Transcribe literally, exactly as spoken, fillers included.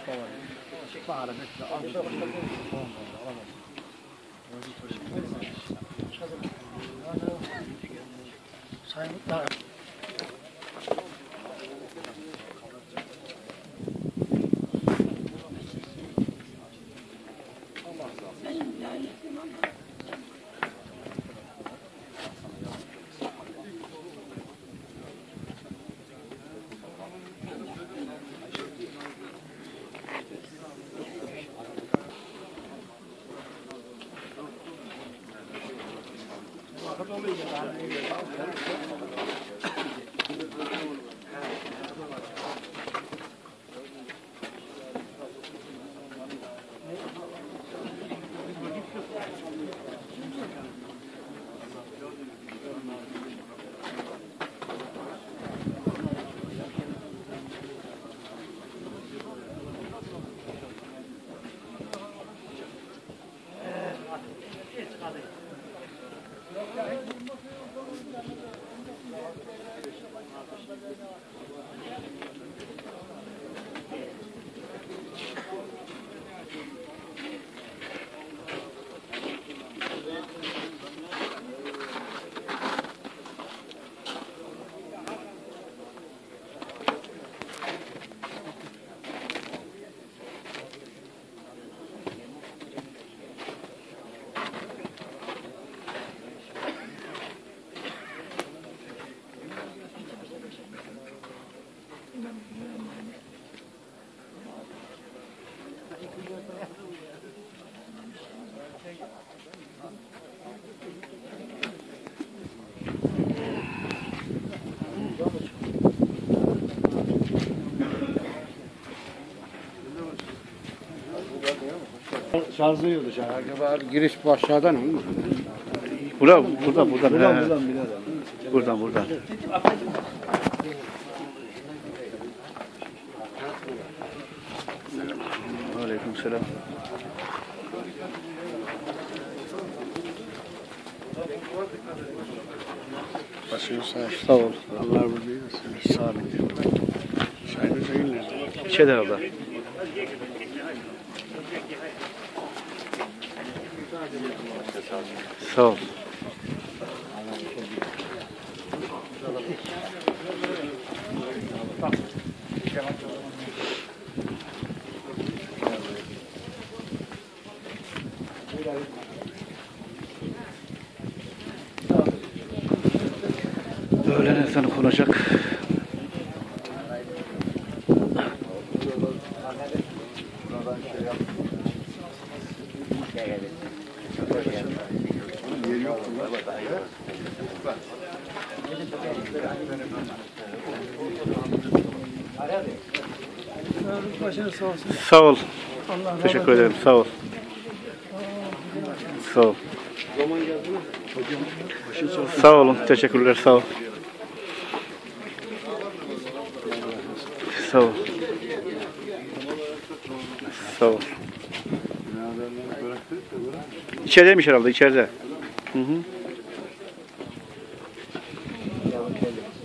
Bahara bekle. Sayın Mutlaka. Şarjı yiyordu şarjı. Giriş bu aşağıdan mı? Burada, burada, burada. Buradan, buradan, buradan, buradan. Aleykümselam. Başını sağ Sağ ol. Allah razı olsun. Sağ olun. Şahane sayın nerede? İçeride orada. Sağ ol. Öğlen ezanı konacak. Sağ ol. Teşekkür ederim. Sağ ol. Sağ ol. Sağ olun. Teşekkürler. Sağ ol. Sağ ol. Sağ ol. İçerideymiş herhalde. İçeride. Hı hı.